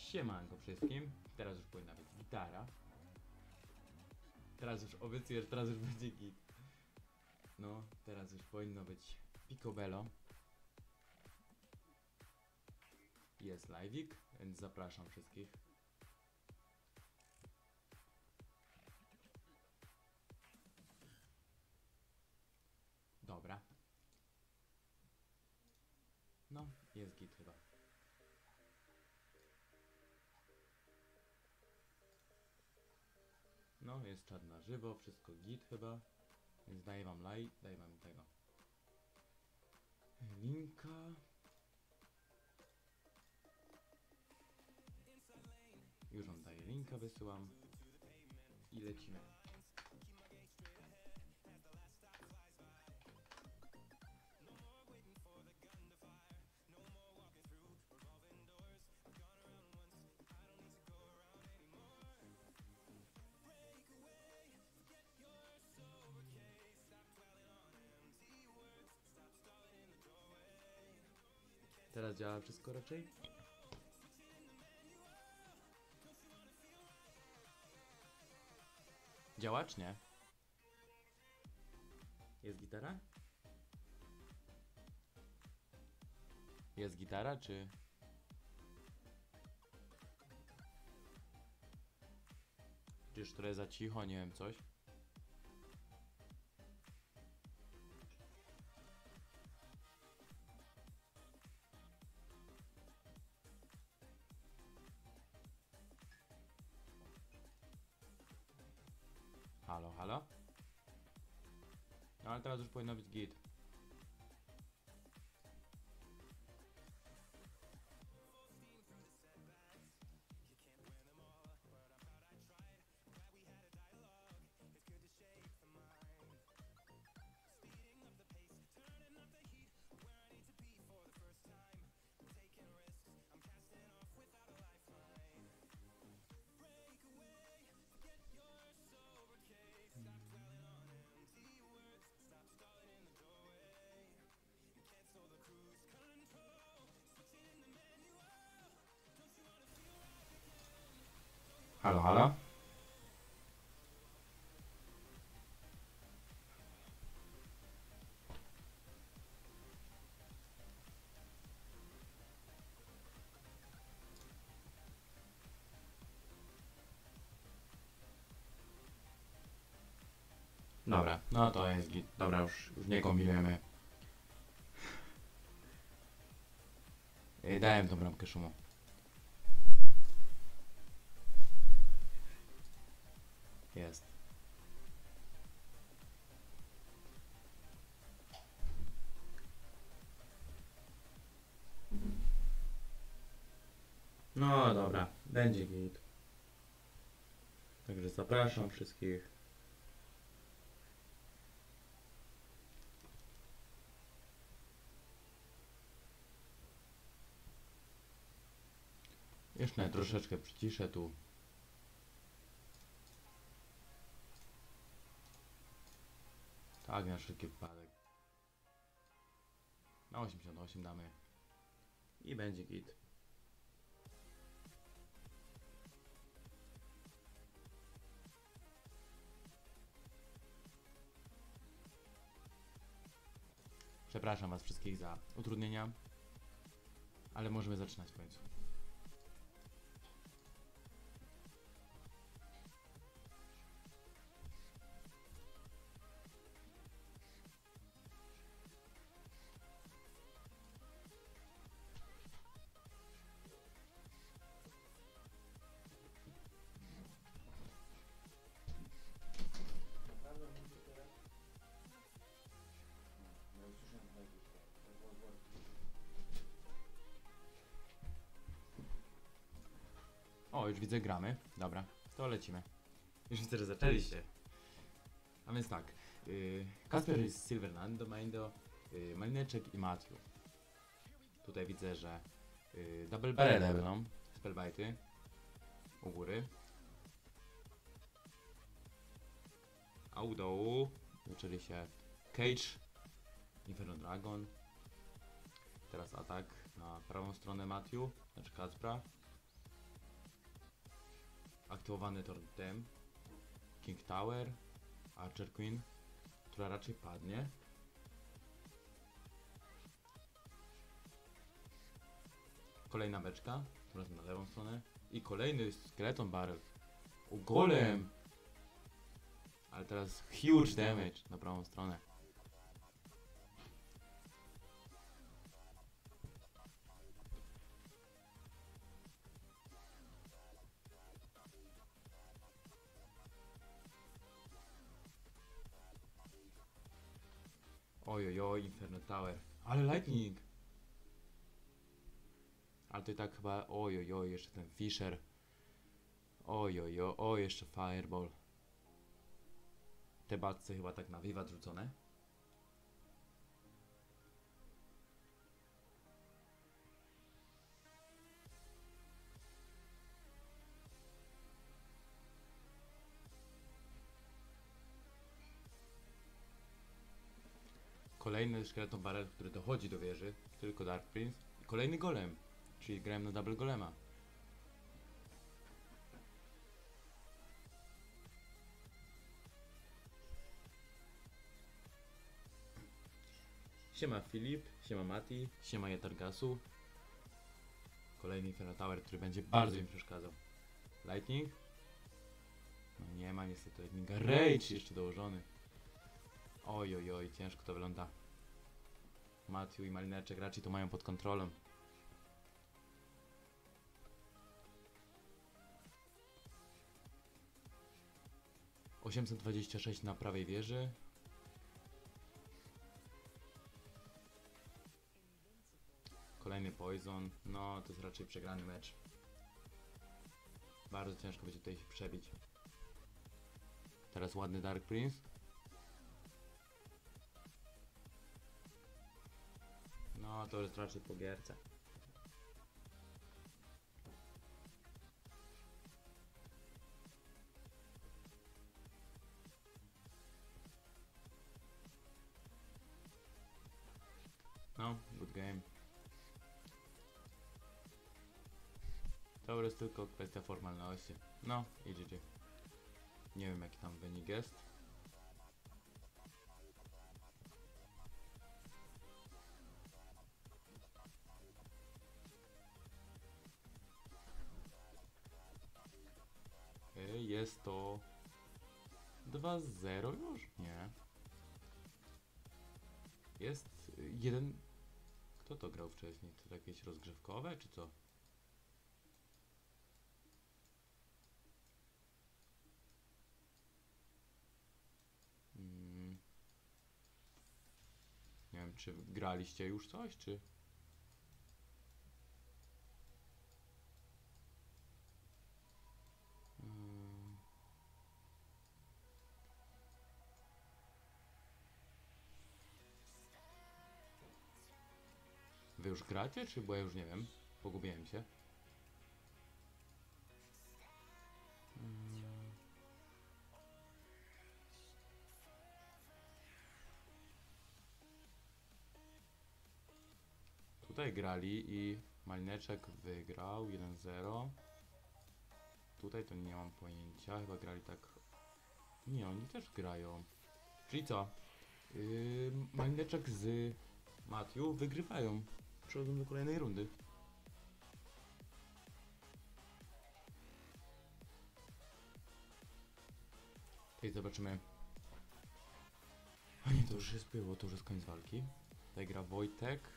Siemanko wszystkim. Teraz już powinna być gitara. Teraz już obiecuję, że teraz już będzie git. No, teraz już powinno być picobello. Jest live'ik, więc zapraszam wszystkich. Dobra. No, jest git chyba. No, jest czat na żywo, wszystko git chyba. Więc daję wam daję wam tego linka. Już wam daję linka, wysyłam. I lecimy. Teraz działa wszystko raczej? Działa czy nie? Jest gitara? Jest gitara czy... Czyż trochę za cicho, nie wiem, coś? Halo, halo? No ale teraz już powinno być git. Halo, halo? Dobra, no to jest git. Dobra, już nie kombinujemy. Dałem tą bramkę szumu. Jest. No dobra, będzie git. Także zapraszam wszystkich. Jeszcze troszeczkę przyciszę tu. Tak, na wszelki wypadek. Na 88 damy. I będzie git. Przepraszam was wszystkich za utrudnienia. Ale możemy zaczynać w końcu. O, już widzę, gramy. Dobra, to lecimy. Już widzę, że zaczęliście. A więc tak. Kasper jest Silverlando, Maindo, Malineczek i Matthew. Tutaj widzę, że double barrel będą spellbite'y u góry. A u dołu zaczęli się Cage, Inferno Dragon. Teraz atak na prawą stronę Matthew, znaczy Kacpra. aktywowany Tortem, King Tower, Archer Queen, która raczej padnie. Kolejna beczka, teraz na lewą stronę. I kolejny Skeleton Barrel. Golem! Ale teraz huge damage na prawą stronę. Ojojoj, Inferno Tower. Ale Lightning! Ale to i tak chyba... Ojojoj, jeszcze ten Fisher. Ojojo, o jeszcze Fireball. Te batce chyba tak na wiwat rzucone. Kolejny Skeleton Barrel, który dochodzi do wieży. Tylko Dark Prince. I kolejny golem. Czyli grałem na double golema. Siema Filip, siema Mati, siema Jetargasu. Kolejny Inferno Tower, który będzie bardzo im przeszkadzał. Lightning? No nie ma niestety Lightninga. Rage jeszcze dołożony. Ojojoj, ciężko to wygląda. Matthew i Malineczek raczej to mają pod kontrolą. ...826 na prawej wieży. Kolejny Poison. No, to jest raczej przegrany mecz. Bardzo ciężko będzie tutaj się przebić. Teraz ładny Dark Prince. No, to jest raczej po gierce. No, good game. To jest tylko kwestia formalności. No, i GG. Nie wiem jaki tam wynik jest. Jest to 2-0 już? Nie. Jest jeden... Kto to grał wcześniej? To jakieś rozgrzewkowe, czy co? Nie wiem, czy graliście już coś, czy... Wy już gracie, czy bo ja już nie wiem? Pogubiłem się. Tutaj grali i Malineczek wygrał 1-0. Tutaj to nie mam pojęcia, chyba grali tak... Nie, oni też grają. Czyli co? Malineczek z Matthew wygrywają. Przechodzą do kolejnej rundy. Tutaj zobaczymy. A nie, to już jest było, to już jest koniec walki. Tutaj gra Wojtek.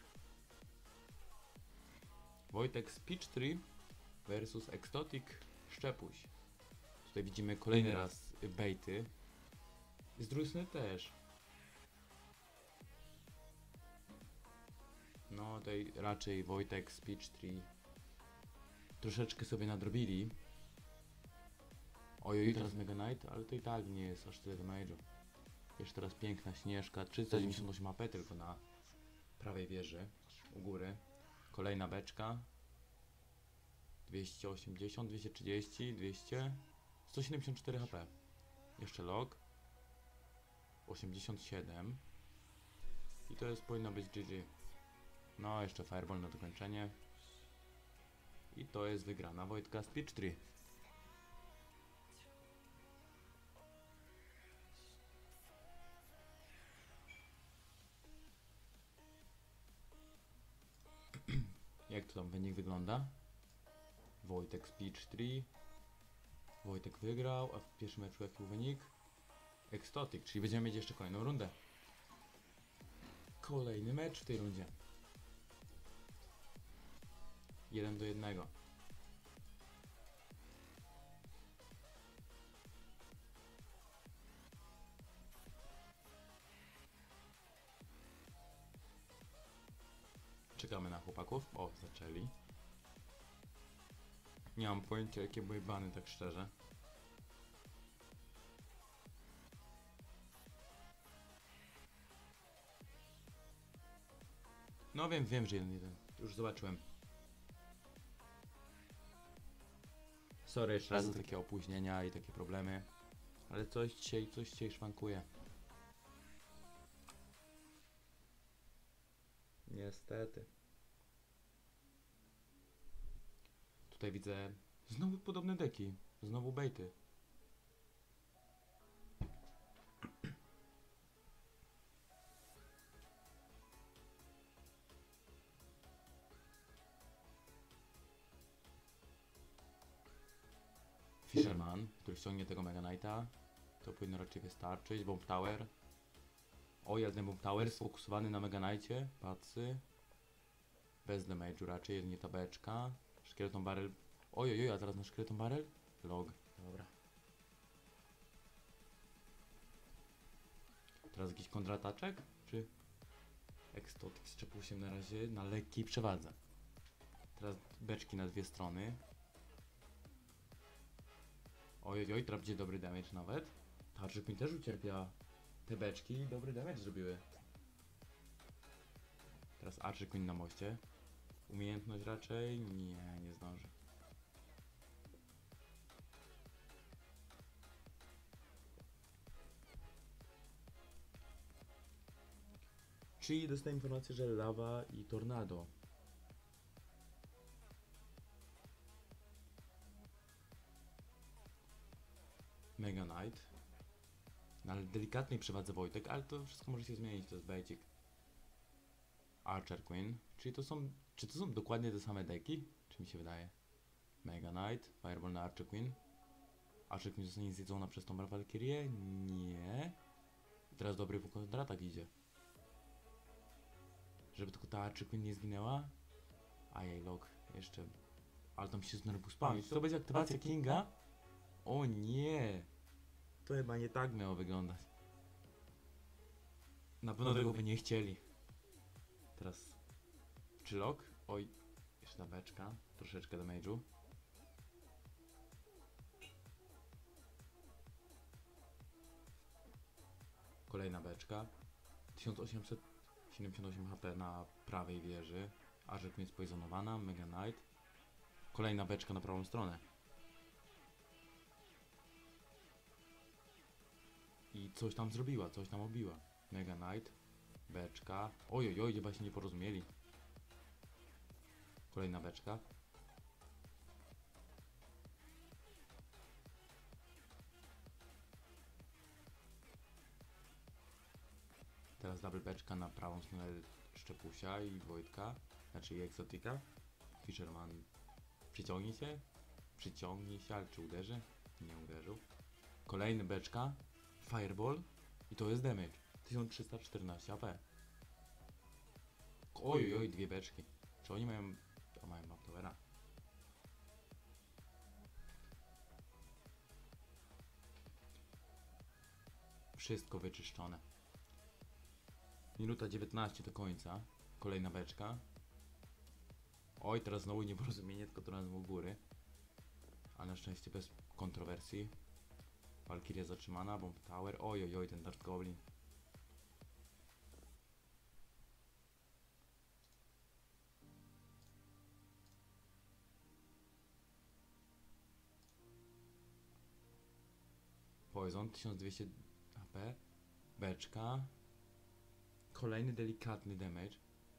Wojtek z Peachtree versus Exotic Szczepuś. Tutaj widzimy kolejny raz bejty. Z drugiej strony też. No tutaj raczej Wojtek z Peachtree troszeczkę sobie nadrobili. Ojoj, teraz Mega Knight, ale to i tak nie jest aż tyle damage'u. Jeszcze teraz piękna Śnieżka, 398 AP tylko na prawej wieży, u góry. Kolejna beczka. 280, 230, 200, 174 HP. Jeszcze log. 87. I to jest powinno być GG. No, jeszcze Fireball na dokończenie. I to jest wygrana Wojtka z Peachtree. wygląda. Wojtek Speech 3. Wojtek wygrał, a w pierwszym meczu jaki był wynik? Exotic, czyli będziemy mieć jeszcze kolejną rundę. Kolejny mecz w tej rundzie. 1-1. Czekamy na chłopaków. O, zaczęli. Nie mam pojęcia jakie były bany, tak szczerze. No wiem, że 1-1. Już zobaczyłem. Sorry jeszcze raz za takie opóźnienia i takie problemy. Ale coś dzisiaj szwankuje. Niestety. Tutaj widzę znowu podobne deki. Znowu bejty. Fisherman, który ściągnie tego Mega Knighta. To powinno raczej wystarczyć. Bomb Tower. O, jeden Bomb Tower sfokusowany na Mega Knightie. Patsy. Bez damage'u raczej, jedynie ta beczka. Szkieleton Barrel. Ojojoj, a teraz na Szkieleton Barrel? Log. Dobra. Teraz jakiś kontrataczek? Czy... Exotic szczepił się na razie na lekkiej przewadze. Teraz beczki na dwie strony. Ojojoj, teraz będzie dobry damage nawet. Tarczyk mi też ucierpia. Te beczki dobry damage zrobiły. Teraz Archer Queen na moście. Umiejętność raczej? Nie zdąży. Czyli dostaję informację, że lawa i tornado. Mega Knight. Na delikatnej przewadze Wojtek, ale to wszystko może się zmienić, to jest bejcik. Archer Queen. Czyli to są... Czy to są dokładnie te same deki? Czy mi się wydaje? Mega Knight. Fireball na Archer Queen. Archer Queen zostanie zjedzona przez tą Valkyrię? Nie. I teraz dobry kontratak idzie. Żeby tylko ta Archer Queen nie zginęła. Ajaj, log. Jeszcze. Ale tam się znowu spami. Czy to będzie aktywacja Kinga? O nie. To chyba nie tak miało wyglądać. Na pewno tego by nie chcieli. Teraz. Czy log? Oj. Jeszcze ta beczka. Troszeczkę damage'u. Kolejna beczka. 1878 HP na prawej wieży. Archer Queen spoizonowana. Mega Knight. Kolejna beczka na prawą stronę. I coś tam zrobiła, coś tam obiła. Mega Knight. Beczka. Ojojoj, chyba się nie porozumieli. Kolejna beczka. Teraz double beczka na prawą stronę Szczepusia i Wojtka. Znaczy i Exotica. Fisherman przyciągnie się. Przyciągnie się, ale czy uderzy? Nie uderzył. Kolejny beczka. Fireball. I to jest damage. 1314 AP. Ojoj, dwie beczki. Czy oni mają... O, mają Map Towera. Wszystko wyczyszczone. Minuta 19 do końca. Kolejna beczka. Oj, teraz znowu nieporozumienie, tylko to nas u góry. Ale na szczęście bez kontrowersji. Valkyria zatrzymana, Bomb Tower. Ojojoj, ten Dark Goblin. Poison, 1200 HP. Beczka. Kolejny delikatny damage.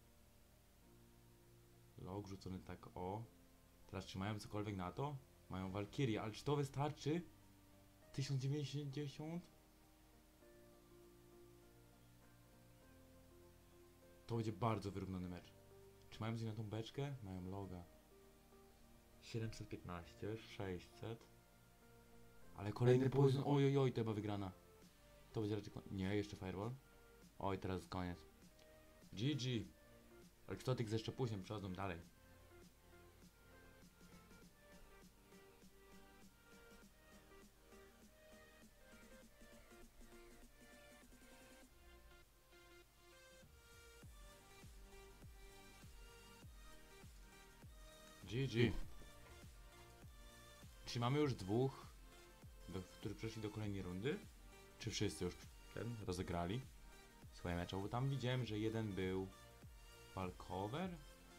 Log rzucony tak o. Teraz czy mają cokolwiek na to? Mają Valkyrie, ale czy to wystarczy? 1090? To będzie bardzo wyrównany mecz. Czy mają coś na tą beczkę? Mają loga. 715, 600. Ale kolejny poison, oj, to chyba wygrana. To będzie raczej nie, jeszcze Fireball. Oj, teraz koniec. GG. Exotic ze szczepusiem przechodzą dalej. GG. Czy mamy już dwóch, którzy przeszli do kolejnej rundy? Czy wszyscy już rozegrali swoje mecze? Bo tam widziałem, że jeden był walkover.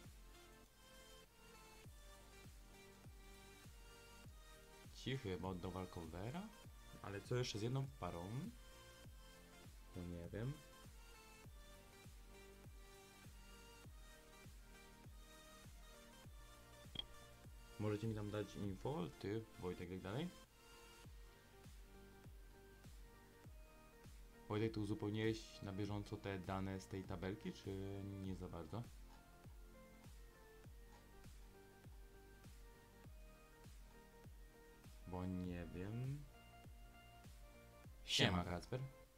Ci chyba oddał walkovera? Ale co jeszcze z jedną parą? To nie wiem. Możecie mi tam dać info, ty, Wojtek, jak dalej? Wojtek, tu uzupełniłeś na bieżąco te dane z tej tabelki, czy nie za bardzo? Bo nie wiem. Siema, Kacper.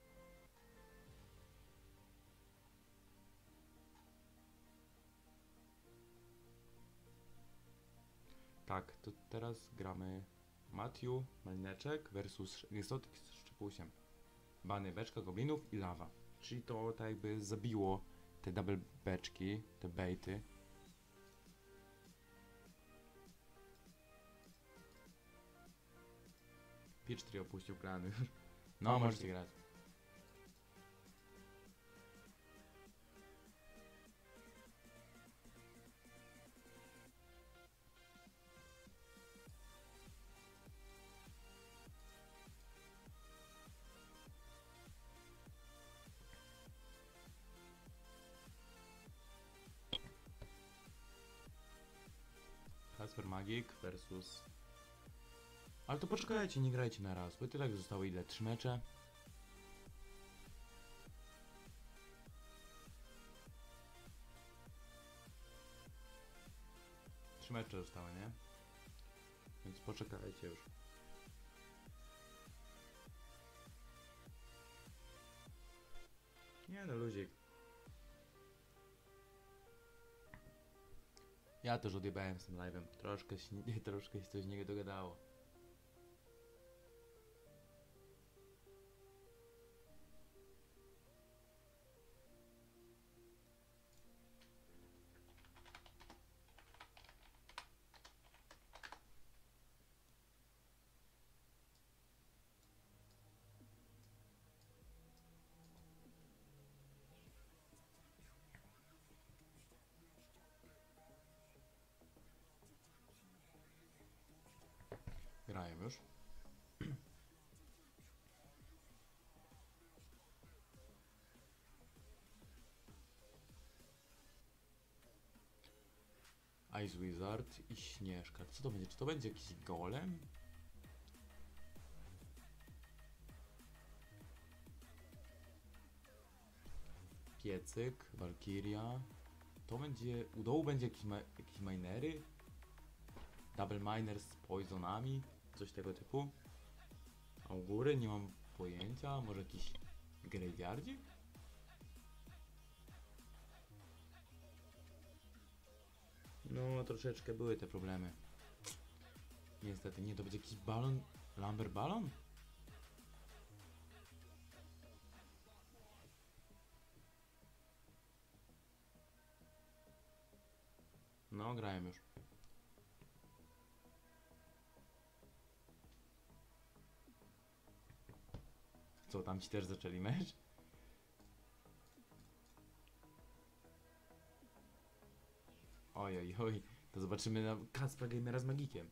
Tak, to teraz gramy Matthew, Malineczek versus Exotic z szczepusiem. Bany, beczka, goblinów i lawa. Czyli to tak jakby zabiło te double beczki, te baity. Pitch 3 opuścił plany już. No, możecie grać. Kasper Magik versus... Ale to poczekajcie, nie grajcie na raz, bo tyle tak zostało ile? 3 mecze? Trzy mecze zostały, nie? Więc poczekajcie już. Nie no, luzik. Ja też odjebałem z tym live'em. Troszkę się coś z niego dogadało. Grają już. Ice Wizard i Śnieżka. Co to będzie? Czy to będzie jakiś golem? Piecyk, Valkyria. To będzie... U dołu będzie jakieś minery? Double miner z poisonami? Coś tego typu? A u góry nie mam pojęcia. Może jakiś graveyardzik? No, troszeczkę były te problemy. Niestety, nie, to będzie jakiś balon... Lumber balon? No, grałem już. Co, tam ci też zaczęli mecz? Oj, to zobaczymy na Kacpra Gamera z Magikiem.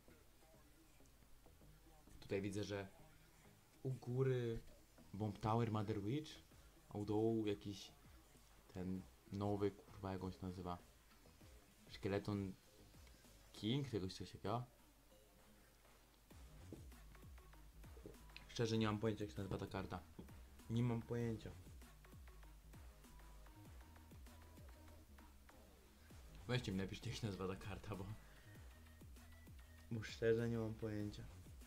Tutaj widzę, że u góry Bomb Tower Mother Witch, a u dołu jakiś ten nowy, kurwa, jak on się nazywa? Szkieleton King, czegoś takiego. Szczerze nie mam pojęcia, jak się nazywa ta karta. Nie mam pojęcia. Weźcie mi napiszcie, jak się nazywa ta karta, bo... Bo szczerze nie mam pojęcia.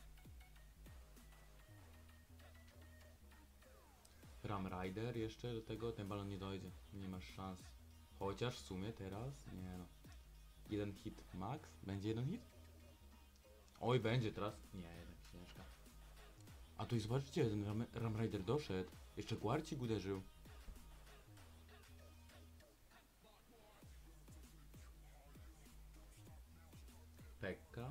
Ram Rider jeszcze do tego, ten balon nie dojdzie. Nie masz szans. Chociaż w sumie teraz, nie no. Jeden hit max? Będzie jeden hit? Oj, będzie teraz. Nie, jednak ciężka. A tu i zobaczcie, ten Ram Rider doszedł. Jeszcze Guarcik uderzył. Pekka.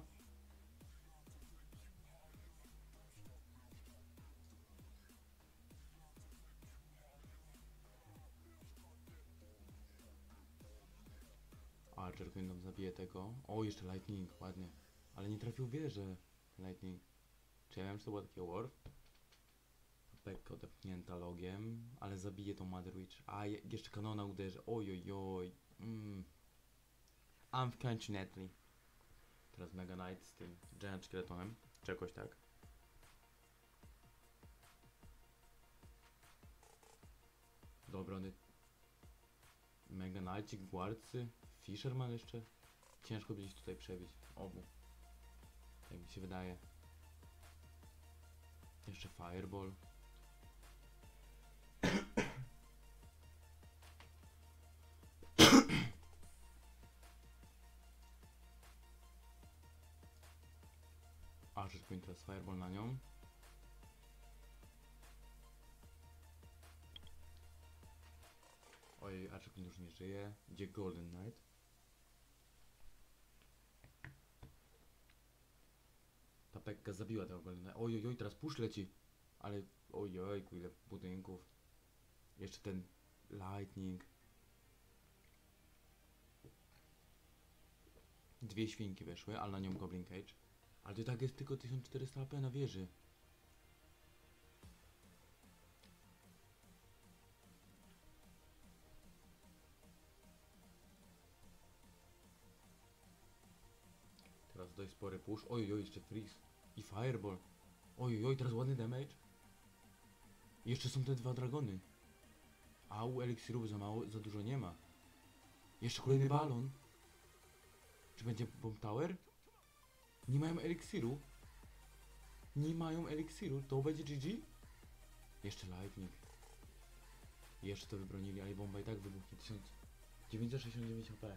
Archer Queen nam zabije tego. O, jeszcze Lightning, ładnie. Ale nie trafił w wieżę. Lightning. Czy ja wiem, czy to było takie Warf? Pekka odepchnięta logiem, ale zabije tą Mother Witch. A, jeszcze kanona uderzy. Oj, oj, oj. Unfortunately. Teraz Mega Knight z tym Giant Skeletonem. Czy jakoś tak. Do obrony. Mega Knightcik, Guardsy. Fisherman jeszcze. Ciężko będzie tutaj przebić. Obu. Jak mi się wydaje. Jeszcze Fireball. Archer Queen teraz Fireball na nią. Oj, Archer Queen już nie żyje. Gdzie Golden Knight? Ta Pekka zabiła tego Golden Knight. Oj, oj, oj, teraz push leci. Ale oj, oj, ile budynków. Jeszcze ten Lightning. Dwie świnki weszły, ale na nią Goblin Cage. Ale to i tak jest tylko 1400 AP na wieży. Teraz dość spory push. Oj, oj, jeszcze freeze. I fireball. Oj, oj, teraz ładny damage. I jeszcze są te dwa dragony. Au, eliksirów za mało, za dużo nie ma. Jeszcze kolejny balon. Czy będzie bomb tower? Nie mają eliksiru. Nie mają eliksiru. To będzie GG? Jeszcze lightning. Jeszcze to wybronili, ale bomba i tak wybuchnie. 1969 HP.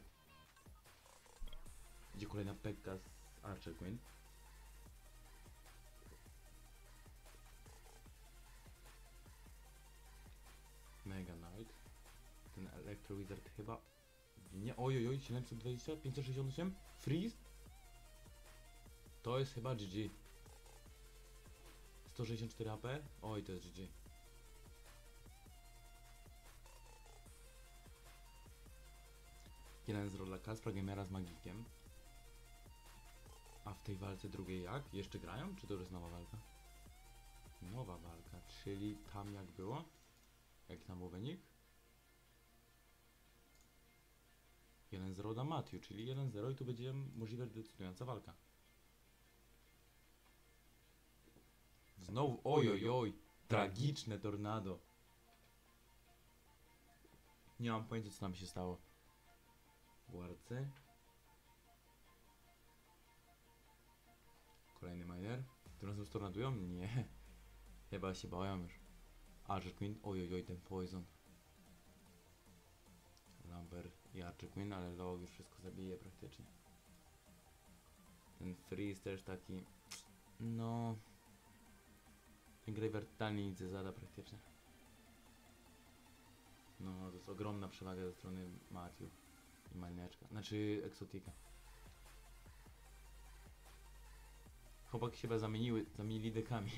Idzie kolejna Pekka z Archer Queen. Mega Knight. Ten Electro Wizard chyba... Nie, ojojoj, 720, 568, freeze. To jest chyba GG. 164 HP, oj to jest GG. Jeden z rola Kaspra Gamera z Magikiem. A w tej walce drugiej jak? Jeszcze grają? Czy to już jest nowa walka? Nowa walka, czyli tam jak było? Jaki tam był wynik? 1-0 dla Matthew, czyli 1-0 i tu będzie możliwe decydująca walka. Znowu, oj, tragiczne tornado. Nie mam pojęcia, co tam się stało. Guardsy. Kolejny miner. Tym razem stornadują? Nie. Chyba się bałem już. Archer Queen, oj, ten poison. Lumber i Archer Queen, ale Log już wszystko zabije praktycznie. Ten freeze też taki... No... Ten Graveyard totalnie nic nie zada praktycznie. No, to jest ogromna przewaga ze strony Matthew i Malineczka. Znaczy Exotica. Chłopaki się chyba zamienili dekami.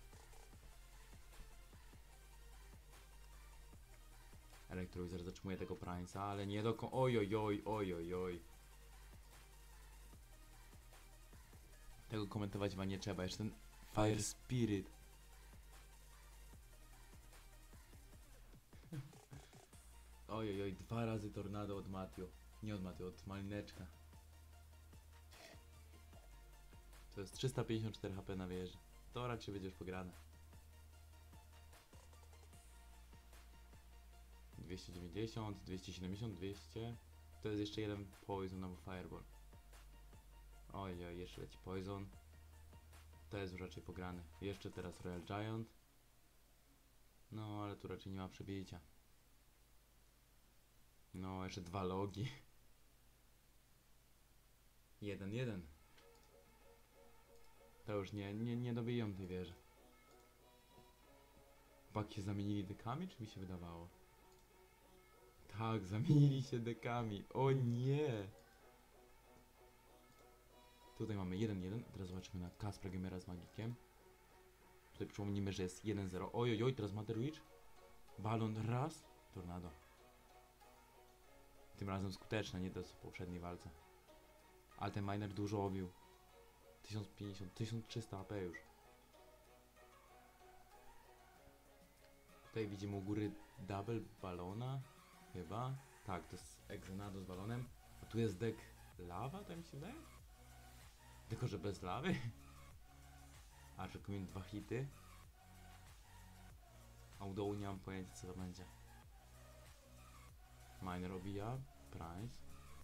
Electroizer zatrzymuje tego Prince'a, ale nie do oj. Tego komentować chyba nie trzeba, jeszcze ten Fire Spirit. Oj, dwa razy tornado od Matthew. Nie od Matthew, od Malineczka. To jest 354 HP na wieży. To raczej będziesz pograne. 290, 270, 200. To jest jeszcze jeden poison albo fireball. Oj, jeszcze leci Poison. To jest już raczej pograne. Jeszcze teraz Royal Giant. No, ale tu raczej nie ma przebicia. No, jeszcze 2 logi. 1-1. To już nie dobiją tej wieży. Chłopaki się zamienili dekami, czy mi się wydawało? Tak, zamienili się dekami. O nie! Tutaj mamy 1-1. Teraz zobaczymy na Kaspra Gamera z Magikiem. Tutaj przypomnimy, że jest 1-0. Ojojoj, teraz Mother Witch. Balon raz. Tornado. Tym razem skuteczne, nie to co w poprzedniej walce. Ale ten miner dużo obił. 1050, 1300 AP już. Tutaj widzimy u góry double balona. Chyba. Tak, to jest Exenado z balonem. A tu jest deck lawa, tak mi się wydaje? Tylko, że bez lawy. A czekamy 2 hity. A u dołu nie mam pojęcia co to będzie. Miner obija. Price.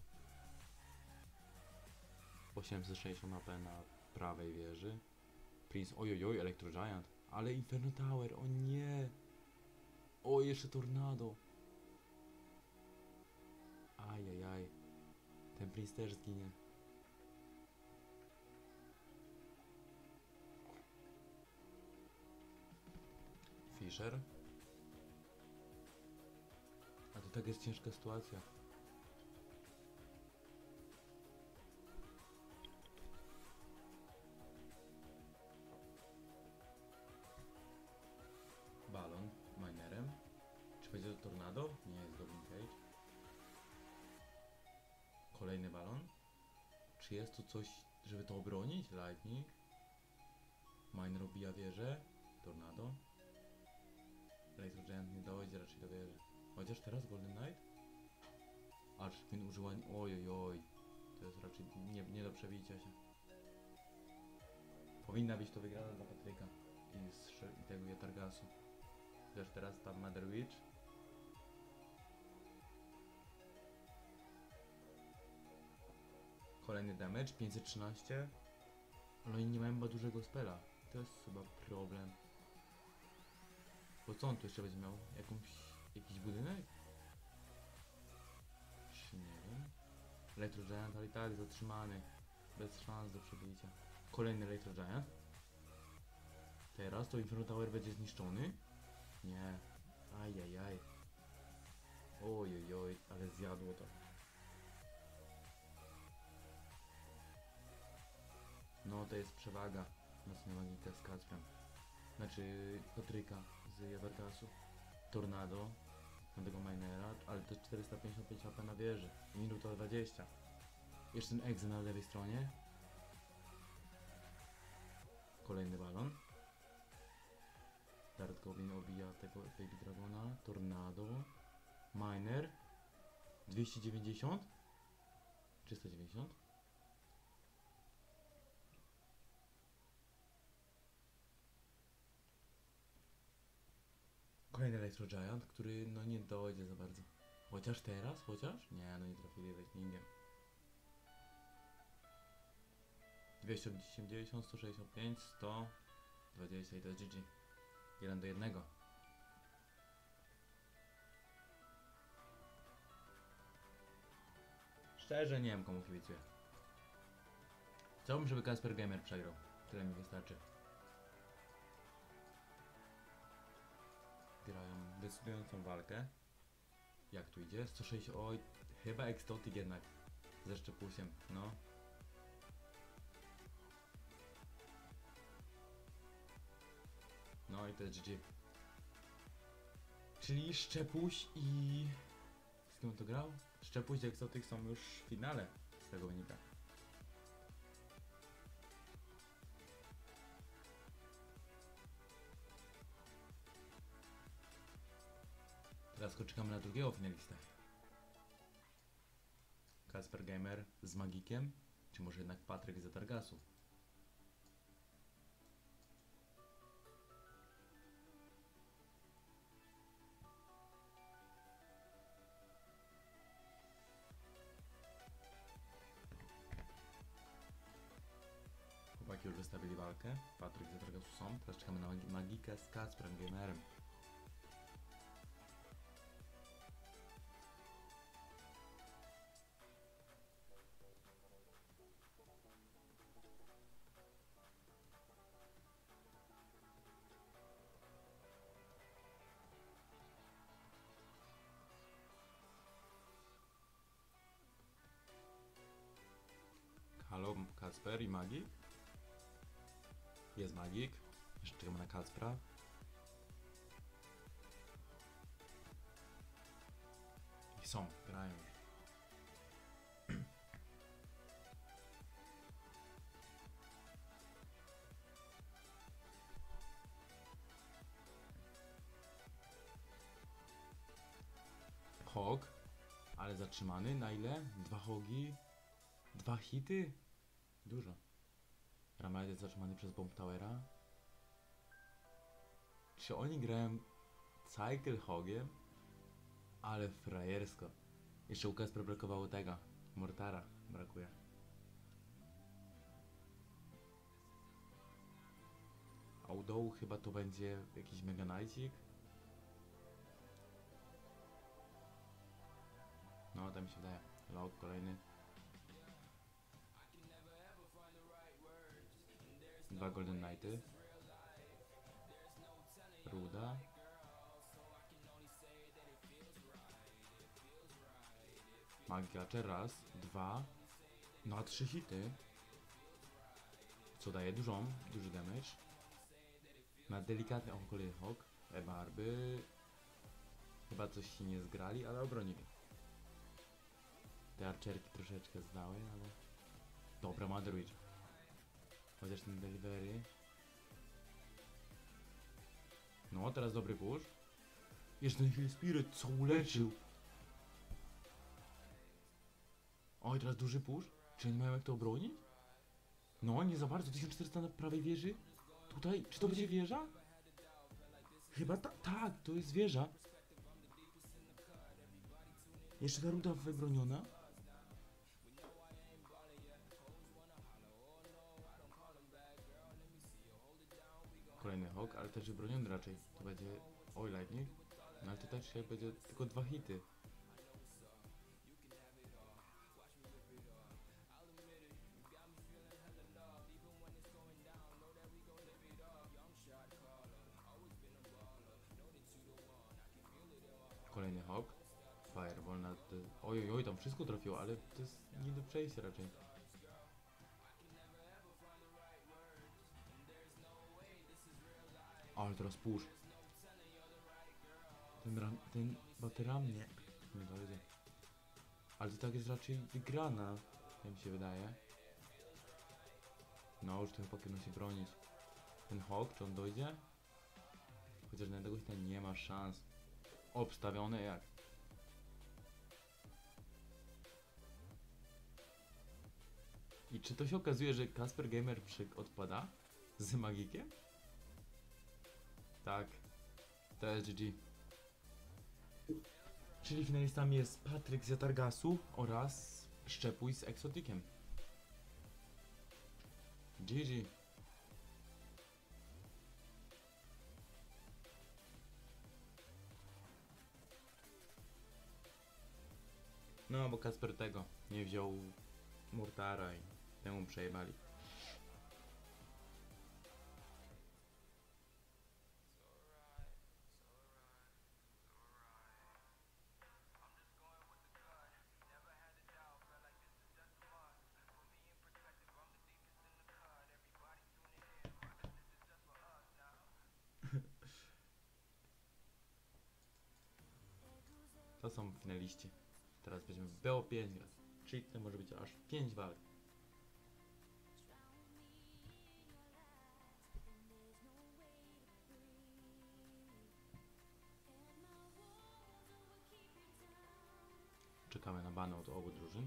860 AP na prawej wieży. Prince, ojojoj, Electro Giant. Ale Inferno Tower, o nie. O, jeszcze Tornado. Ajajaj. Ten Prince też zginie. Fisher. A to tak jest ciężka sytuacja. Balon minerem. Czy będzie to Tornado? Nie jest Goblin Cage. Kolejny balon. Czy jest tu coś, żeby to obronić? Lightning. Miner obija wieżę. Tornado. Electro Giant nie dojdzie raczej do wieży. Chociaż teraz Golden Knight? Archqueen użyła... Ojojoj. To jest raczej nie do przebicia się. Powinna być to wygrana dla Patryka. I tego Jatargasu. Chociaż teraz tam Mother Witch. Kolejny damage, 513. Ale oni nie mają chyba dużego spela. To jest chyba problem. Bo co on tu jeszcze będzie miał? Jakiś budynek? Czy nie wiem. Electro Giant, ale i tak zatrzymany. Bez szans do przebicia. Kolejny Electro Giant. Teraz to Inferno Tower będzie zniszczony? Nie. Ajajaj. Ojojoj, ale zjadło to. No to jest przewaga mocna Magika z Kacprem. Znaczy Patryka z Jadargasu. Tornado na tego minera, ale to 455 AP na wieży. Minuta 20. Jeszcze ten Exe na lewej stronie. Kolejny balon. Dart Goblin obija tego Baby Dragona. Tornado. Miner. 290. 390. Kolejny Electro Giant, który no nie dojdzie za bardzo. Chociaż teraz? Chociaż? Nie, no nie trafili Lightningiem. 280, 165, 120 i to jest GG. 1-1. Szczerze nie wiem komu kibicuję. Chciałbym, żeby Kasper Gamer przegrał. Tyle mi wystarczy. Grają decydującą walkę. Jak tu idzie? 160. Oj, chyba Exotic jednak. Ze Szczepusiem, no. No i to jest GG. Czyli Szczepuś i... Z kim on to grał? Szczepuś i Exotic są już w finale z tego wynika. Teraz czekamy na drugiego finalistę. Kasper Gamer z Magikiem, czy może jednak Patryk z Jatargasu? Tak, już wystawili walkę. Patryk z Zatargasu są. Teraz czekamy na Magikę z Kacprem Gamerem. Halo, Kacper i Magik? Jest Magik. Jeszcze czekamy na Kacpra. I są, grają już. Hog, ale zatrzymany. Na ile? 2 hogi? 2 hity? Dużo. Ramal jest zatrzymany przez Bomb Towera. Czy oni grają Cycle Hogiem? Ale frajersko. Jeszcze u Kacpra brakowało tego. Mortara brakuje. A u dołu chyba to będzie jakiś Mega Knightcik. No, tam mi się wydaje. Loud kolejny. 2 Golden Knighty. Ruda. Magiacze raz, 2. No a 3 hity. Co daje duży damage. Ma delikatny kolejny hog. Barby. Chyba coś się nie zgrali, ale obronili. Te archerki troszeczkę zdały, ale... Dobra, Mother Witch. Chociaż ten delivery... No, teraz dobry push. Jeszcze ten Heal Spirit, co uleczył. Oj, teraz duży push. Czy oni mają jak to obronić? No, nie za bardzo. 1400 na prawej wieży. Tutaj, czy to będzie wieża? Chyba tak, to jest wieża. Jeszcze ta ruda wybroniona. Kolejny hog, ale też wybroniony raczej. To będzie... Oj, lightning. No ale to też się będzie tylko 2 hity. Kolejny hog. Fireball na... Oj, tam wszystko trafiło, ale to jest nie do przejścia raczej. Ale teraz push. Ten batera mnie nie dojdzie. Ale to tak jest raczej wygrana, jak mi się wydaje. No już te chłopaki musi bronić. Ten hog, czy on dojdzie? Chociaż na tego hita nie ma szans. Obstawione jak? I czy to się okazuje, że Kacper Gamer odpada z Magikiem? Tak. To jest GG. Czyli finalistami jest Patryk z Zatargasu oraz Szczepuj z Exoticiem. GG. No, bo Kacper tego nie wziął Mortara i temu przejebali. To są finaliści. Teraz będziemy w BO5 grać. Czyli to może być aż 5 walk. Czekamy na bany od obu drużyn.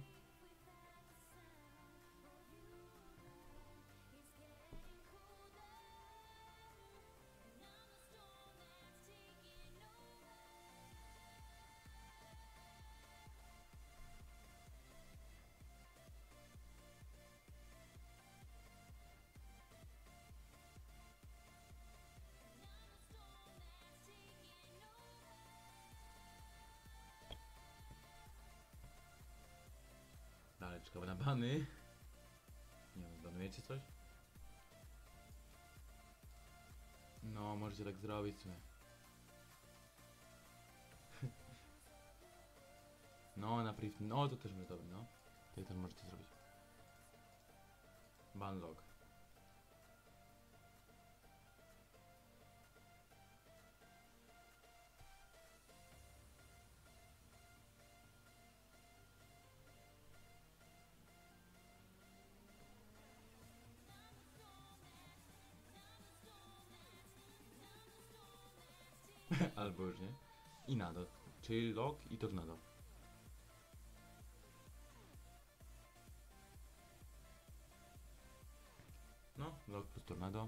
czekamy na bany. Nie wiem, zbanujecie coś? No, możecie tak zrobić w sumie. No, na priv... No, to też będzie dobre, no. Tutaj też możecie zrobić. Banlog. Albo już nie. I nado. Czyli log i tornado. No, log plus tornado.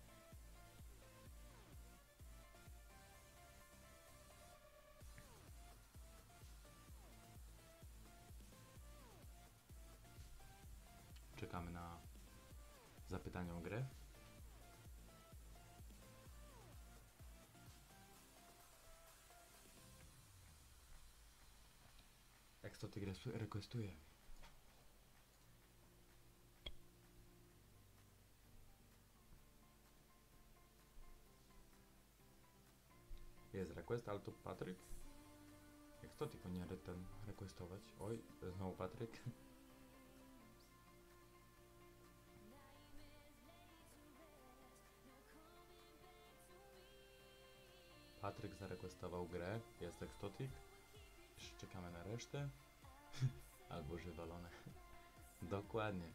Czekamy na zapytania o grę. Jak to ty requestuje? Jest request, ale to Patryk? Jak to ty powinien ten requestować? Oj, znowu Patryk. Patryk zarequestował grę, jest Exotic. Już czekamy na resztę. Albo żywalone. Dokładnie.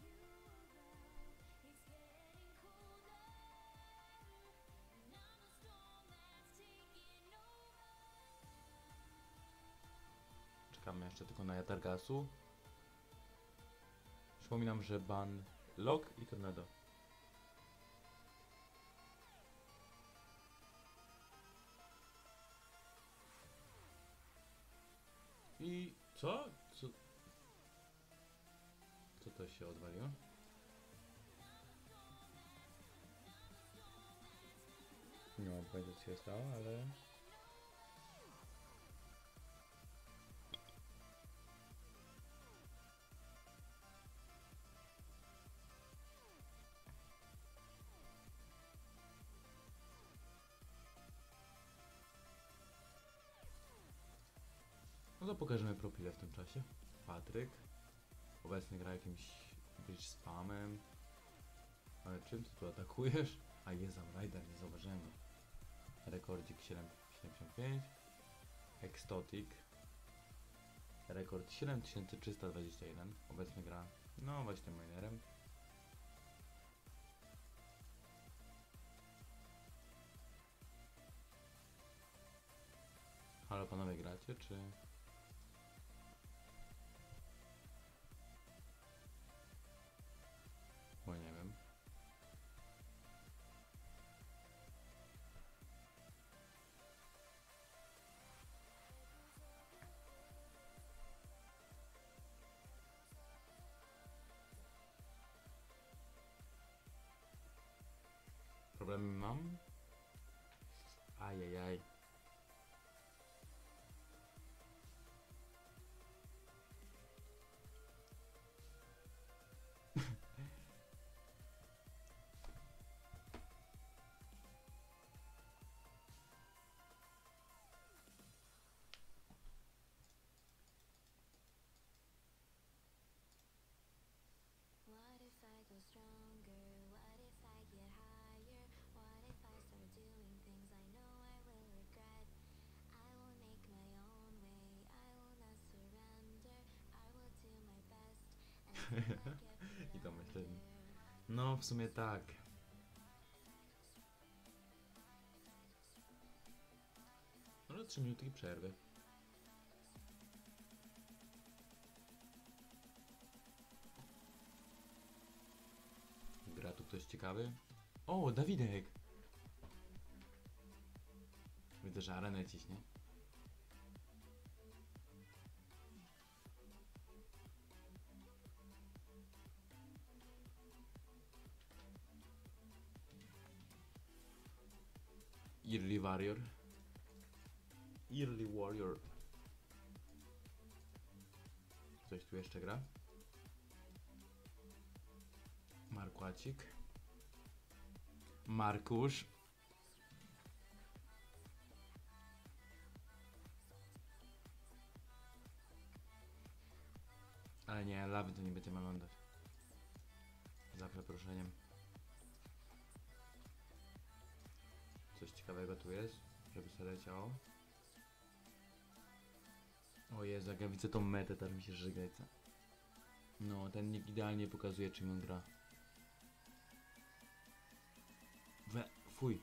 Czekamy jeszcze tylko na Jatargasu. Przypominam, że ban log i tornado. I co? Co to się odwaliło? Nie mam pojęcia, co się stało, ale... No to pokażemy profile w tym czasie. Patryk. Obecnie gra jakimś bridge spamem. Ale czym ty tu atakujesz? A jest Rider, nie zauważyłem go. Rekordzik 775. Exotic. Rekord 7321. Obecnie gra, no właśnie, minerem. Halo panowie, gracie czy... Bo nie wiem. Problemy mam? Ajajaj. What if I go stronger? What if I get higher? What if I start doing things I know I will regret? I will make my own way. I will not surrender. I will do my best until I get I to myślę. under. No, w sumie tak. Może 3 minuty przerwy. Gra tu ktoś ciekawy? O, Dawidek! Widzę, że arenę ciśnie. Early Warrior. Early Warrior. Coś tu jeszcze gra? Markłacik. Markusz. Ale nie, lawy to nie będziemy oglądać. Za przeproszeniem. Coś ciekawego tu jest, żeby się leciało. O Jezu, jak ja widzę tą metę, też mi się żygajca. No, ten nick idealnie pokazuje, czym on gra. Fuj.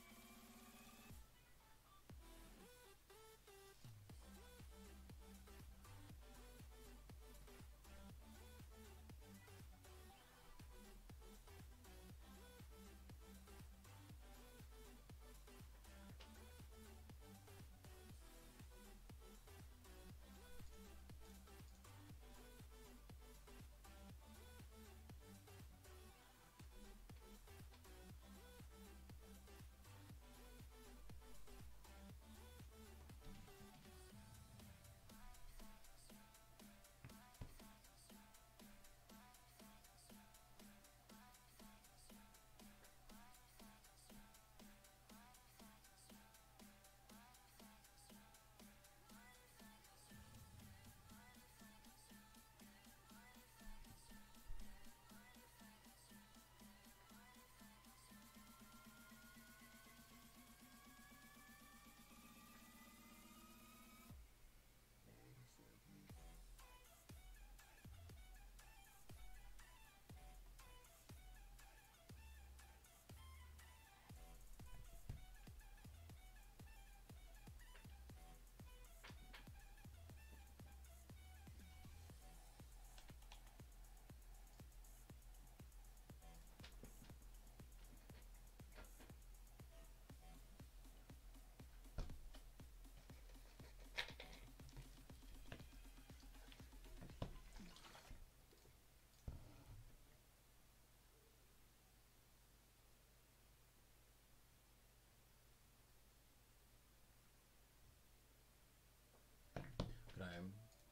Grałem.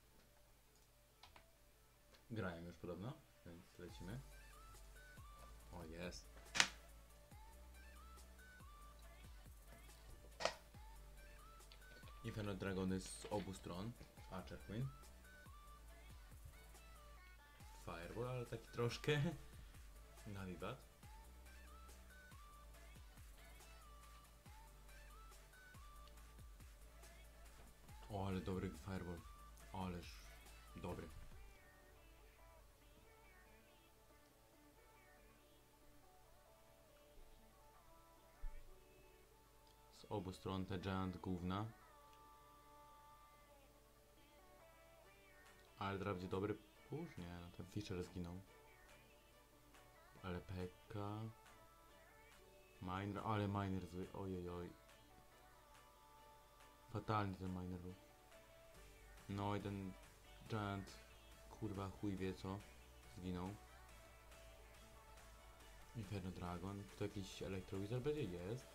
Grałem już podobno, więc lecimy. O, jest. Inferno Dragony z obu stron. Archer Queen. Fireball, ale taki troszkę. Navigat. O, ale dobry Fireball. Ależ dobry. Z obu stron te Giant gówna. Ale teraz będzie dobry push? Nie, no ten Fisher zginął. Ale Pekka. Miner, ale Miner zły, ojojoj. Fatalny ten Miner był. No i ten Giant, kurwa chuj wie co, zginął. Inferno Dragon, tu jakiś Electrowizard będzie? Jest.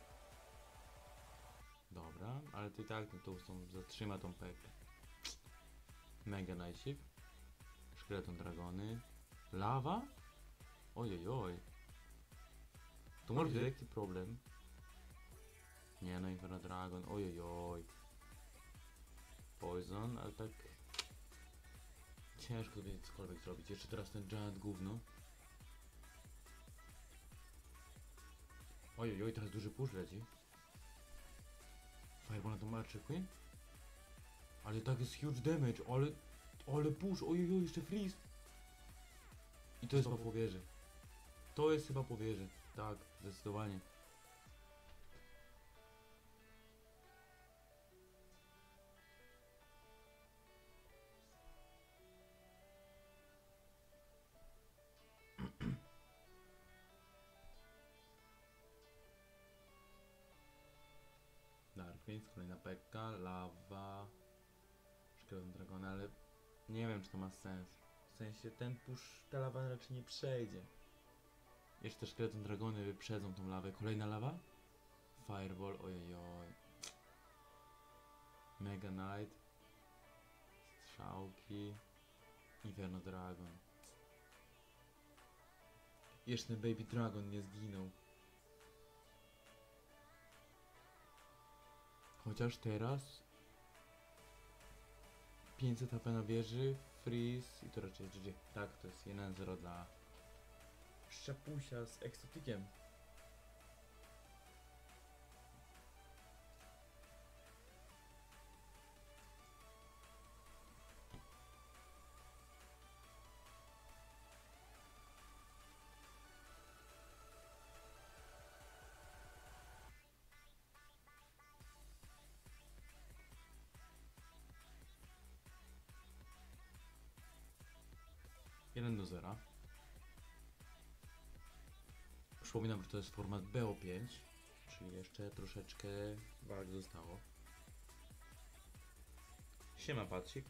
Dobra, ale to i tak no to są, zatrzyma tą Pekkę. Mega Night Shift. Szkieleton Dragony. Lawa? Ojojoj. To może być lekki problem. Nie no, Inferno Dragon, ojojoj. Poison, ale tak... Ciężko będzie cokolwiek zrobić. Jeszcze teraz ten Giant gówno. Ojojoj, teraz duży push leci. Fireball na tą Archer Queen? Ale tak jest huge damage, ale push, ojojoj, jeszcze freeze. I to jest chyba po wieży. To jest chyba po wieży. Tak, zdecydowanie. Dark Prince, kolejna Pekka, lawa, Szkieleton Dragona, ale nie wiem czy to ma sens. W sensie ten push, ta lawa raczej nie przejdzie. Jeszcze te Szkieleton Dragony wyprzedzą tą lawę. Kolejna lawa? Fireball, ojojoj. Mega Knight. Strzałki. Inferno Dragon. Jeszcze ten Baby Dragon nie zginął. Chociaż teraz 500 HP na wieży, freeze i to raczej jest GG. Tak, to jest 1-0 dla Szczepusia z Exotikiem. Jeden do 0. Przypominam, że to jest format BO5, czyli jeszcze troszeczkę walk zostało. Siema Patrzyk.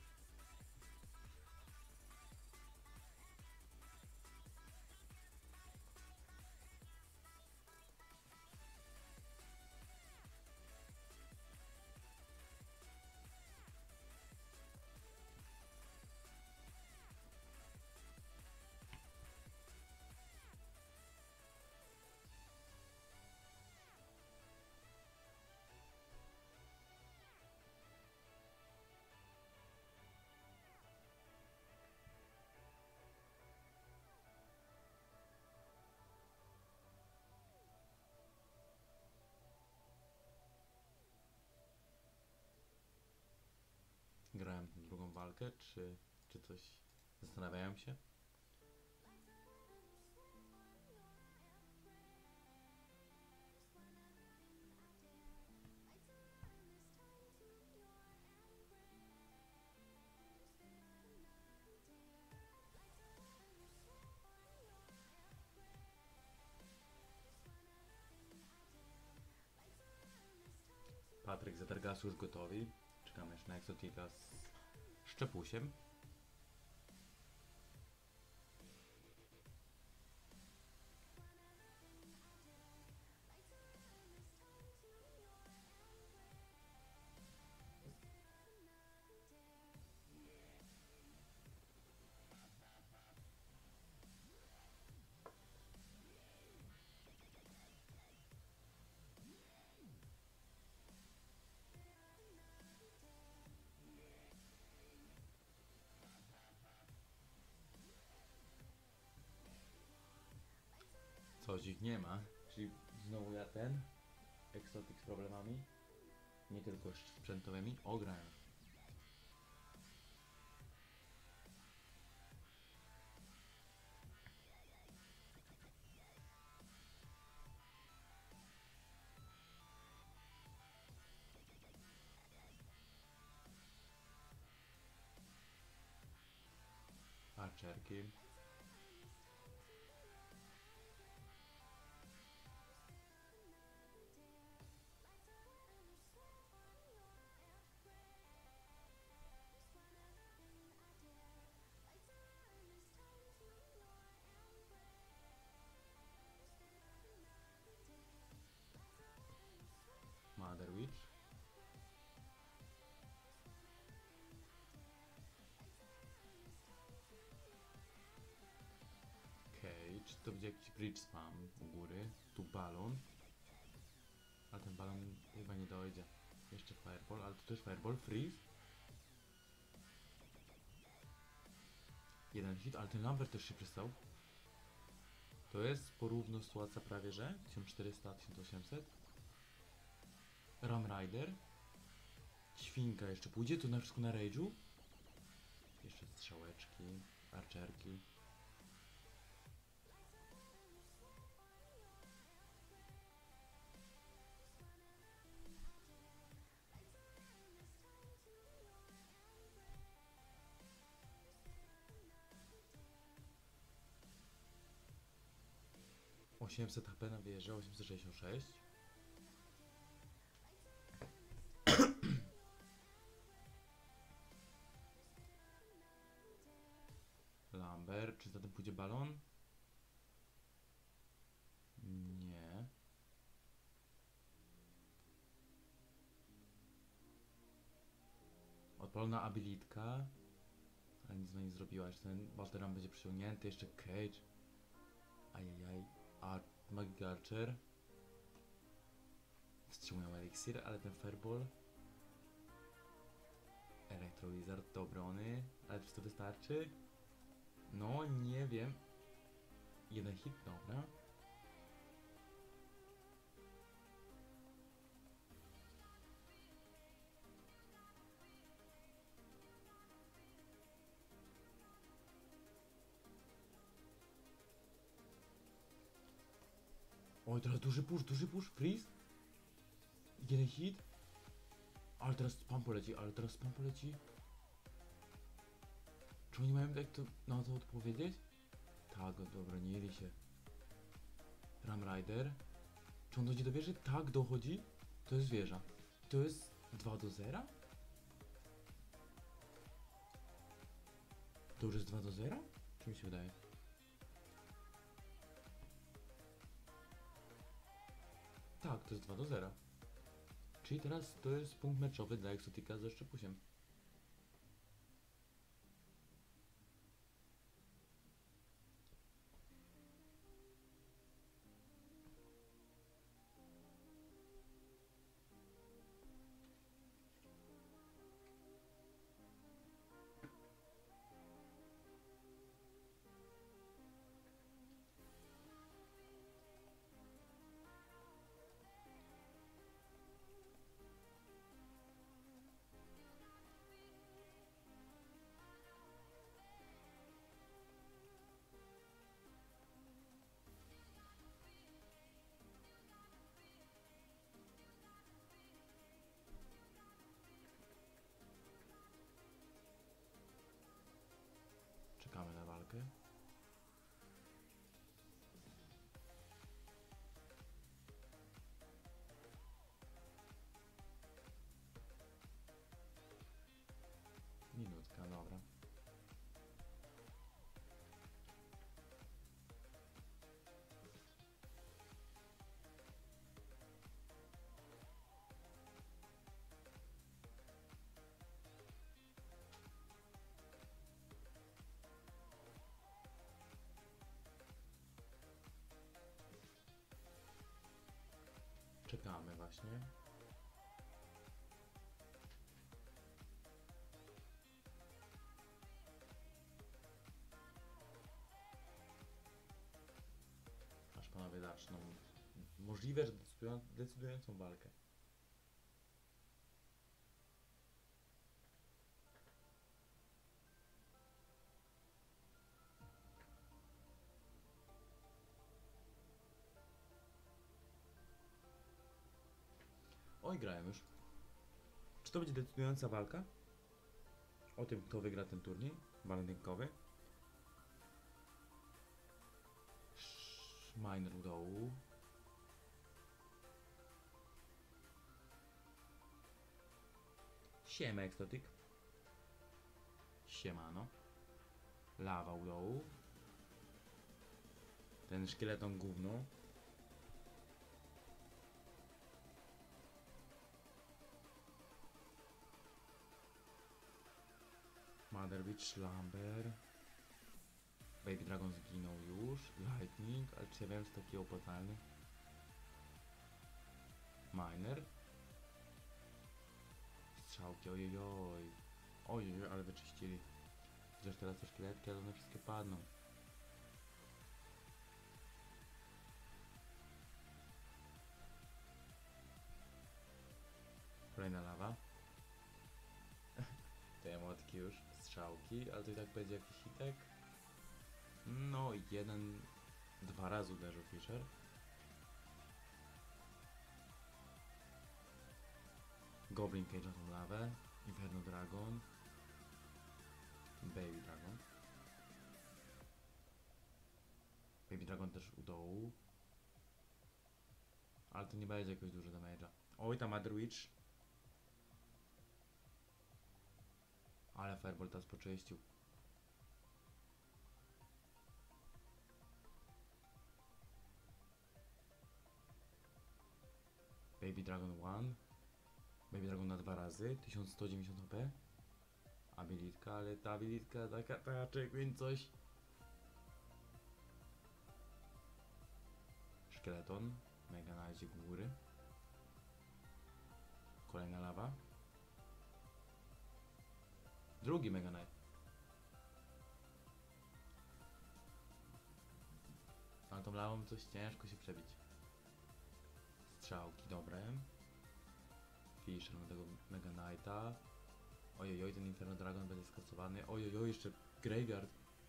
Grałem tę drugą walkę, czy coś zastanawiałem się. Patryk z Etergasu już gotowi. Czekamy jeszcze na Exotika z Szczepusiem. Coś ich nie ma, czyli znowu ja ten Exotik z problemami, nie tylko sprzętowymi, ograłem. Archerki. Mother Witch. Cage. To będzie jakiś bridge spam u góry. Tu balon. A ten balon chyba nie dojdzie. Jeszcze fireball, ale to też fireball. Freeze. Jeden hit, ale ten Lambert też się przestał. To jest porówno sytuacja prawie, że 1400, 1800. Ram Rider. Świnka jeszcze pójdzie, to na wszystko na rage'u. Jeszcze strzałeczki, archerki. Osiemset HP na wieżę, 866. Lambert, czy za tym pójdzie balon? Nie. Odpalona abilitka. Ale nic z nie zrobiła. Jeszcze ten Balteram będzie przyciągnięty. Jeszcze Cage. Ajajaj. Art Magic Archer. Wstrzymują eliksir, ale ten Fireball. Electro Wizard do obrony. Ale czy to wystarczy? No, nie wiem. Jeden hit, dobra. Oj, teraz duży push, freeze. Jeden hit. Ale teraz spam poleci, Czy oni mają tak to, na to odpowiedzieć? Tak, obronili się. Ram Rider. Czy on dojdzie do wieży? Tak, dochodzi. To jest wieża. To jest 2-0? To już jest 2-0? Czy mi się wydaje? Tak, to jest 2-0. Czyli teraz to jest punkt meczowy dla Exotica ze Szczepusiem. Czekamy na walkę. Minutka, dobra. Czekamy właśnie. Aż panowie zaczną możliwe, że decydującą walkę. Oj, grałem już. Czy to będzie decydująca walka? O tym, kto wygra ten turniej walentynkowy. Miner u dołu. Siema, Exotic. Siemano. Lawa u dołu. Ten szkieleton gówno. Mother Witch, Lumber. Baby Dragon zginął już. Lightning, ale czy ja wiem, że taki opłacalny? Miner. Strzałki, ojojoj. Ojej, ale wyczyścili. Chociaż teraz te szkieletki, ale one wszystkie padną. Kolejna lawa. Te emotki już, strzałki, ale to i tak będzie jakiś hitek. No, dwa razy uderzył Fisher. Goblin Cage na tą lawę. Inferno Dragon. Baby Dragon. Baby Dragon też u dołu. Ale to nie będzie jakoś duży damage'a. Oj, ta Mother Witch. Ale Fireball teraz poczyścił. Baby Dragon 1. Baby Dragon na 2 razy. 1190 HP. Abilitka, ale ta abilitka taka taczek, więc coś. Szkieleton. Mega Knight góry. Kolejna lawa. Drugi Mega Knight. Ale tą lawą coś ciężko się przebić. Strzałki dobre. Fisher na tego Mega Knighta. Ojojoj, ten Inferno Dragon będzie skasowany. Ojojoj, jeszcze Graveyard.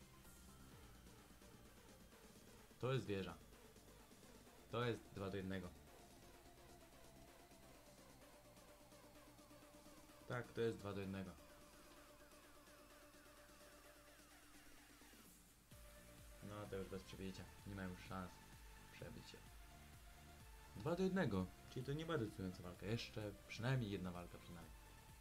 To jest wieża. To jest 2 do 1. Tak, to jest 2 do 1. No to już bez przebicia. Nie ma już szans przebić się. 2 do 1. Czyli to nie ma decydująca walka. Jeszcze przynajmniej jedna walka przynajmniej.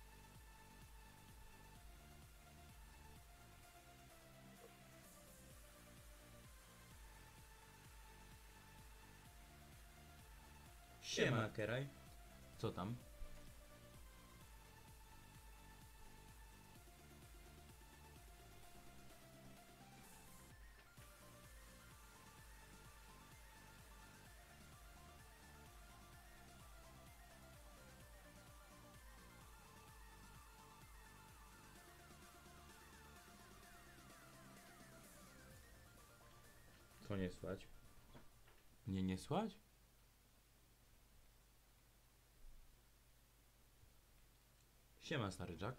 Siema, Keraj. Co tam? Co nie słychać? Mnie nie słychać? Siema, stary Jack.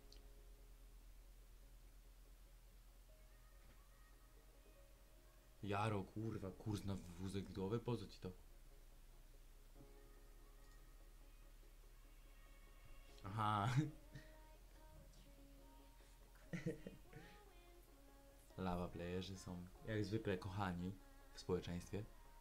Jaro, kurwa, kurs na wózek głowy, po co ci to? Aha. Lava playerzy są jak zwykle kochani w społeczeństwie.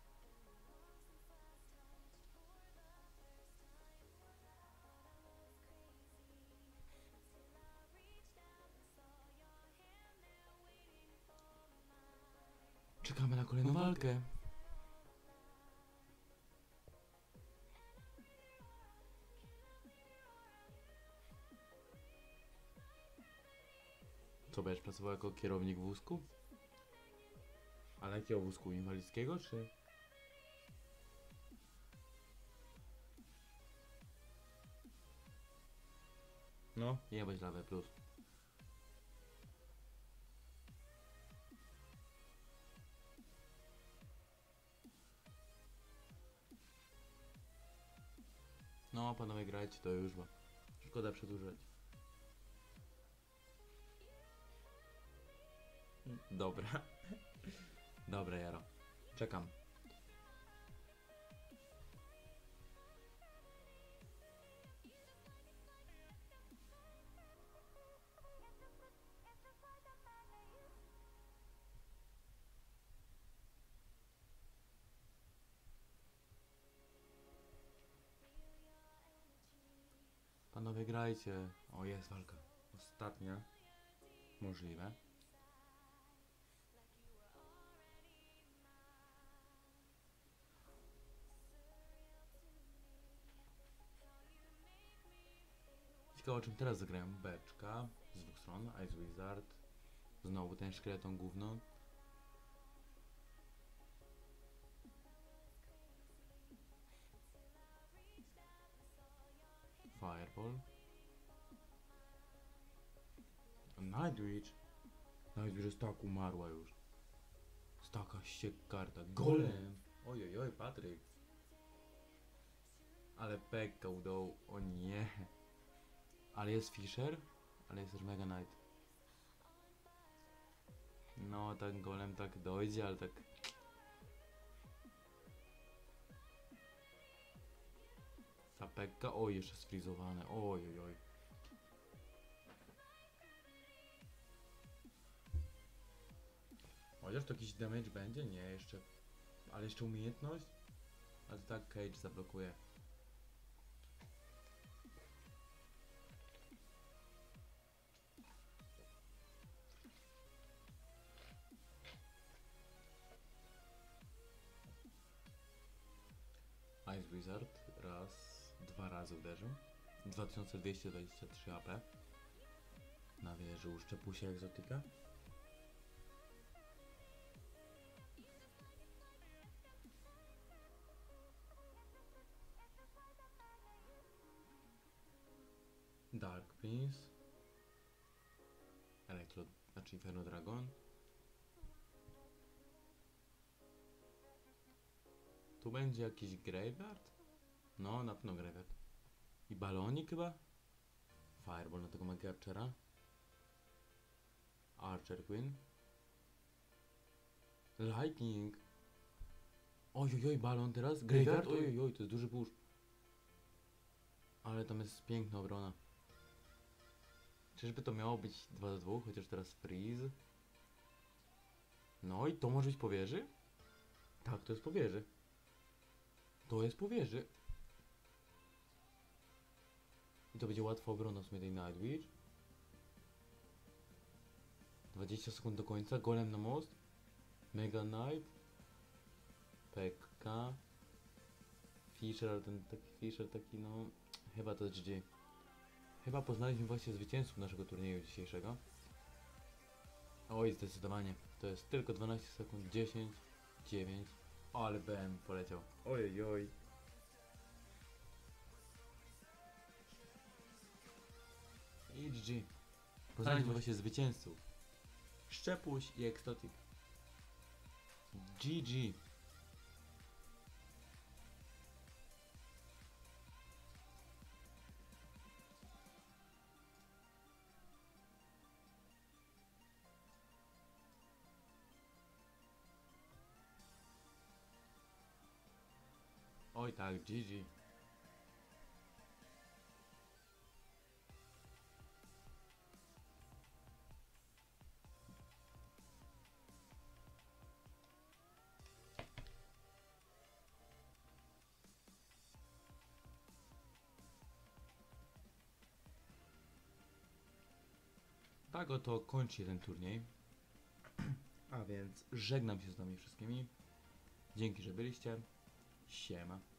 Czekamy na kolejną walkę. Co, będziesz pracował jako kierownik wózku? Ale jakiego wózku? Inwalidzkiego, czy? No, jebać lawę plus. No, panowie, grajcie to już, bo szkoda przedłużać. Dobra. Dobra, Jaro. Czekam. Panowie, grajcie. O, jest walka. Ostatnia. Możliwe. Ciekawe, o czym teraz zagrają. Beczka z dwóch stron. Ice Wizard. Znowu ten szkieleton gówno. Fireball. Nightwitch. Nightwitch jest tak umarła już. Jest taka karta. Golem. Ojojoj, Patryk. Ale Pekka udało. O nie. Ale jest Fisher. Ale jest też Mega Knight. No, ten golem tak dojdzie, ale tak... Ta Pekka. O, jeszcze sfrizowane. Ojojoj. Chociaż to jakiś damage będzie? Nie, jeszcze... Ale jeszcze umiejętność? Ale to tak Cage zablokuje. Ice Wizard dwa razy uderzył. 2223 AP. Na wieży uszczepusia egzotyka. Prince. Znaczy Inferno Dragon. Tu będzie jakiś Graveyard? No, na pewno Graveyard. I balonik chyba? Fireball na tego Mega Archera. Archer Queen. Lightning. Ojojoj, balon teraz? Graveyard? Ojojoj, to jest duży push. Ale tam jest piękna obrona. Czyżby to miało być 2 do 2, chociaż teraz freeze? No i to może być po wieży? Tak, to jest po wieży. To jest po wieży. I to będzie łatwa obrona w sumie tej Nightwitch. 20 sekund do końca, golem na most. Mega Knight. PK. Fisher, ale ten taki Fisher taki no... Chyba to jest GG. Chyba poznaliśmy właśnie zwycięzców naszego turnieju dzisiejszego. Oj, zdecydowanie. To jest tylko 12 sekund, 10, 9. O, ale BM poleciał. Ojojoj. I GG. Poznaliśmy właśnie zwycięzców. Szczepuś i Exotic. GG. Oj tak, GG. Tak oto kończy się ten turniej. A więc żegnam się z wami wszystkimi. Dzięki, że byliście. Siema.